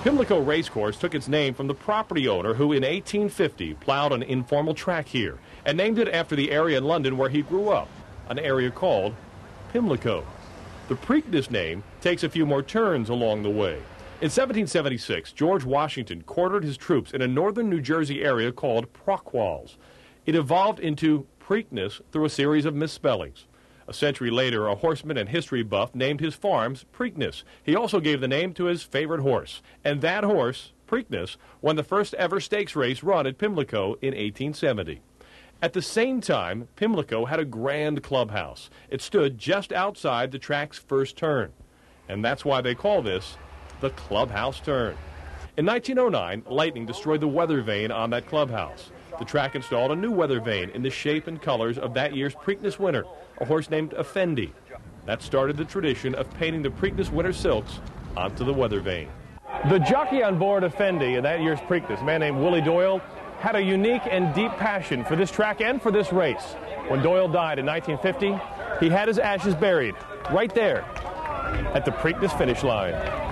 Pimlico Race Course took its name from the property owner who in 1850 plowed an informal track here and named it after the area in London where he grew up, an area called Pimlico. The Preakness name takes a few more turns along the way. In 1776, George Washington quartered his troops in a northern New Jersey area called Prockwalls. It evolved into Preakness through a series of misspellings. A century later, a horseman and history buff named his farms Preakness. He also gave the name to his favorite horse. And that horse, Preakness, won the first ever stakes race run at Pimlico in 1870. At the same time, Pimlico had a grand clubhouse. It stood just outside the track's first turn. And that's why they call this the clubhouse turn. In 1909, lightning destroyed the weather vane on that clubhouse. The track installed a new weather vane in the shape and colors of that year's Preakness winner, a horse named Effendi. That started the tradition of painting the Preakness winter silks onto the weather vane. The jockey on board Effendi in that year's Preakness, a man named Willie Doyle, had a unique and deep passion for this track and for this race. When Doyle died in 1950, he had his ashes buried right there at the Preakness finish line.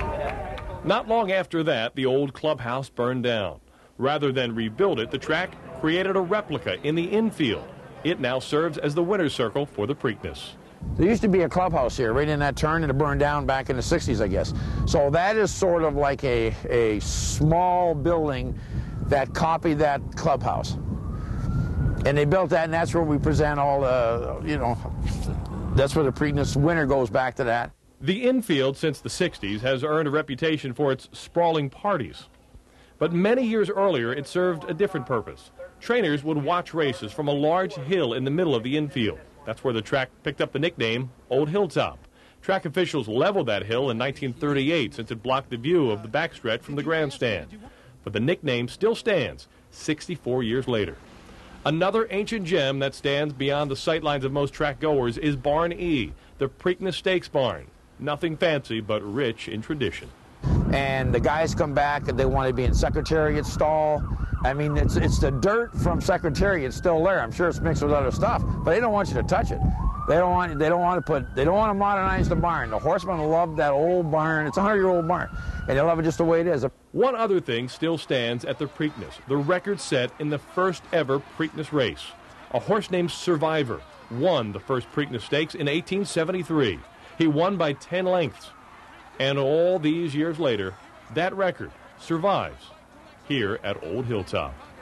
Not long after that, the old clubhouse burned down. Rather than rebuild it, the track created a replica in the infield. It now serves as the winner's circle for the Preakness. There used to be a clubhouse here, right in that turn, and it burned down back in the 60s, I guess. So that is sort of like a small building that copied that clubhouse. And they built that, and that's where we present all the, that's where the Preakness winner goes back to that. The infield, since the 60s, has earned a reputation for its sprawling parties. But many years earlier, it served a different purpose. Trainers would watch races from a large hill in the middle of the infield. That's where the track picked up the nickname Old Hilltop. Track officials leveled that hill in 1938 since it blocked the view of the backstretch from the grandstand. But the nickname still stands 64 years later. Another ancient gem that stands beyond the sightlines of most track goers is Barn E, the Preakness Stakes barn. Nothing fancy, but rich in tradition. And the guys come back and they want to be in Secretariat stall. I mean, it's the dirt from Secretariat still there. I'm sure it's mixed with other stuff, but they don't want you to touch it. They don't want to modernize the barn. The horsemen love that old barn. It's a 100-year-old barn, and they love it just the way it is. One other thing still stands at the Preakness, the record set in the first ever Preakness race. A horse named Survivor won the first Preakness Stakes in 1873. He won by 10 lengths. And all these years later, that record survives here at Old Hilltop.